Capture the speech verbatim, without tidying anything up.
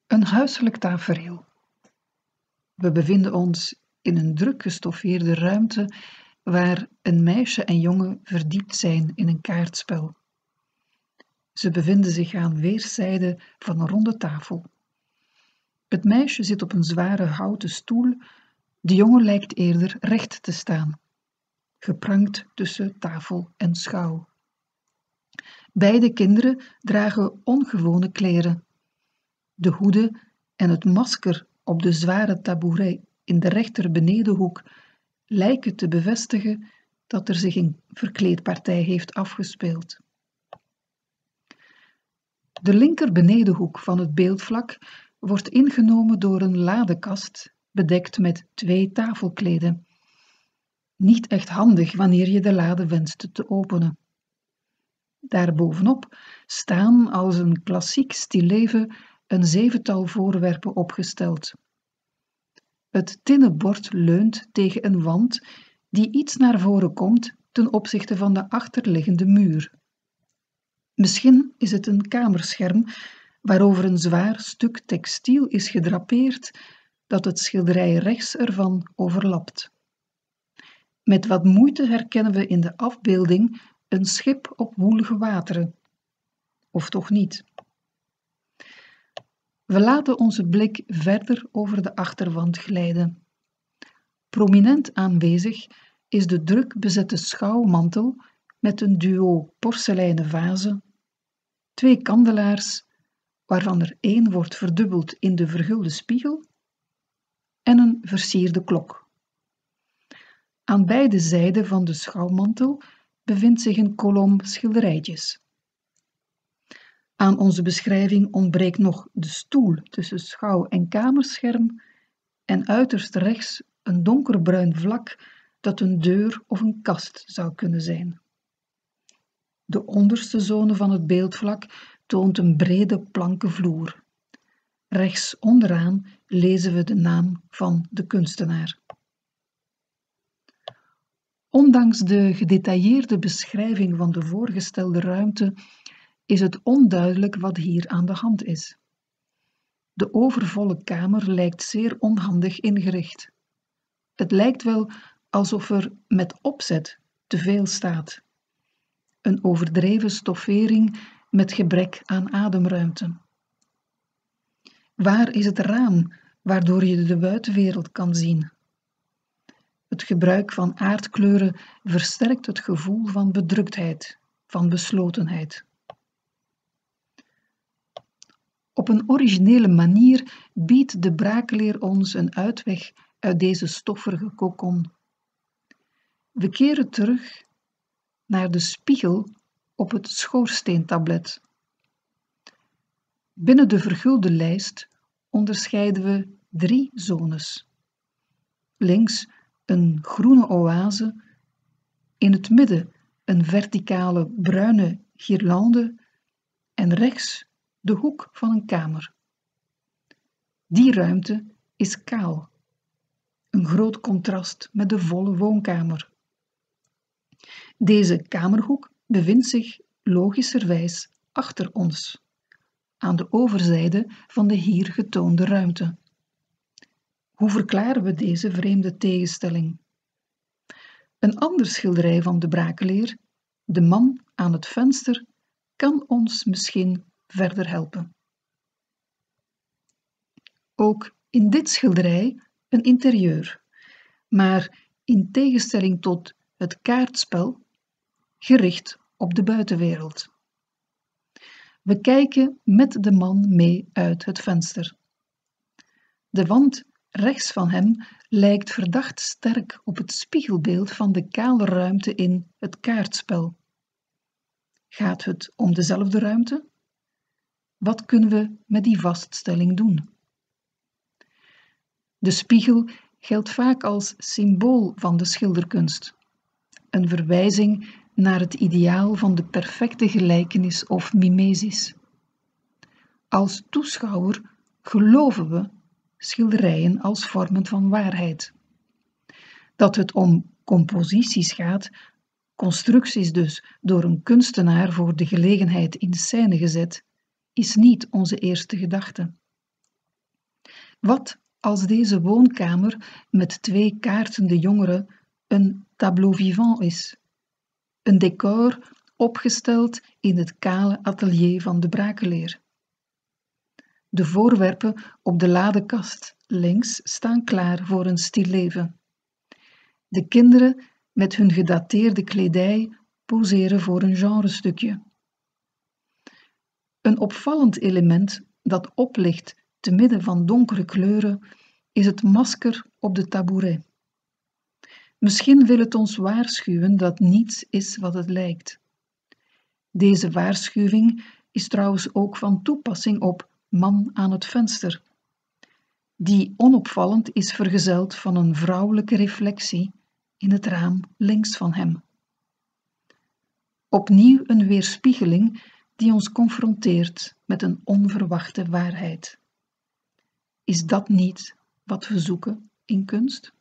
Een huiselijk tafereel. We bevinden ons in een druk gestoffeerde ruimte waar een meisje en jongen verdiept zijn in een kaartspel. Ze bevinden zich aan weerszijden van een ronde tafel. Het meisje zit op een zware houten stoel, de jongen lijkt eerder recht te staan, geprankt tussen tafel en schouw. Beide kinderen dragen ongewone kleren. De hoeden en het masker op de zware tabouret in de rechter benedenhoek lijken te bevestigen dat er zich een verkleedpartij heeft afgespeeld. De linker benedenhoek van het beeldvlak wordt ingenomen door een ladekast bedekt met twee tafelkleden. Niet echt handig wanneer je de lade wenst te openen. Daarbovenop staan als een klassiek stilleven een zevental voorwerpen opgesteld. Het tinnen bord leunt tegen een wand die iets naar voren komt ten opzichte van de achterliggende muur. Misschien is het een kamerscherm waarover een zwaar stuk textiel is gedrapeerd dat het schilderij rechts ervan overlapt. Met wat moeite herkennen we in de afbeelding een schip op woelige wateren. Of toch niet? We laten onze blik verder over de achterwand glijden. Prominent aanwezig is de druk bezette schouwmantel met een duo porseleinen vazen, twee kandelaars, waarvan er één wordt verdubbeld in de vergulde spiegel, en een versierde klok. Aan beide zijden van de schouwmantel bevindt zich een kolom schilderijtjes. Aan onze beschrijving ontbreekt nog de stoel tussen schouw- en kamerscherm en uiterst rechts een donkerbruin vlak dat een deur of een kast zou kunnen zijn. De onderste zone van het beeldvlak toont een brede planken vloer. Rechts onderaan lezen we de naam van de kunstenaar. Ondanks de gedetailleerde beschrijving van de voorgestelde ruimte is het onduidelijk wat hier aan de hand is. De overvolle kamer lijkt zeer onhandig ingericht. Het lijkt wel alsof er met opzet te veel staat. Een overdreven stoffering met gebrek aan ademruimte. Waar is het raam waardoor je de buitenwereld kan zien? Het gebruik van aardkleuren versterkt het gevoel van bedruktheid, van beslotenheid. Op een originele manier biedt de braakleer ons een uitweg uit deze stofferige kokon. We keren terug naar de spiegel op het schoorsteentablet. Binnen de vergulde lijst onderscheiden we drie zones. Links een groene oase, in het midden een verticale bruine guirlande en rechts de hoek van een kamer. Die ruimte is kaal, een groot contrast met de volle woonkamer. Deze kamerhoek bevindt zich logischerwijs achter ons, aan de overzijde van de hier getoonde ruimte. Hoe verklaren we deze vreemde tegenstelling? Een ander schilderij van de braakleer, de man aan het venster, kan ons misschien verder helpen. Ook in dit schilderij een interieur, maar in tegenstelling tot het kaartspel, gericht op de buitenwereld. We kijken met de man mee uit het venster. De wand rechts van hem lijkt verdacht sterk op het spiegelbeeld van de kale ruimte in het kaartspel. Gaat het om dezelfde ruimte? Wat kunnen we met die vaststelling doen? De spiegel geldt vaak als symbool van de schilderkunst, een verwijzing naar het ideaal van de perfecte gelijkenis of mimesis. Als toeschouwer geloven we schilderijen als vormen van waarheid. Dat het om composities gaat, constructies dus door een kunstenaar voor de gelegenheid in scène gezet, is niet onze eerste gedachte. Wat als deze woonkamer met twee kaartende jongeren een tableau vivant is? Een decor opgesteld in het kale atelier van de Brakeleer. De voorwerpen op de ladekast links staan klaar voor een stilleven. De kinderen met hun gedateerde kledij poseren voor een genrestukje. Een opvallend element dat oplicht te midden van donkere kleuren is het masker op de tabouret. Misschien wil het ons waarschuwen dat niets is wat het lijkt. Deze waarschuwing is trouwens ook van toepassing op Man aan het venster, die onopvallend is vergezeld van een vrouwelijke reflectie in het raam links van hem. Opnieuw een weerspiegeling die ons confronteert met een onverwachte waarheid. Is dat niet wat we zoeken in kunst?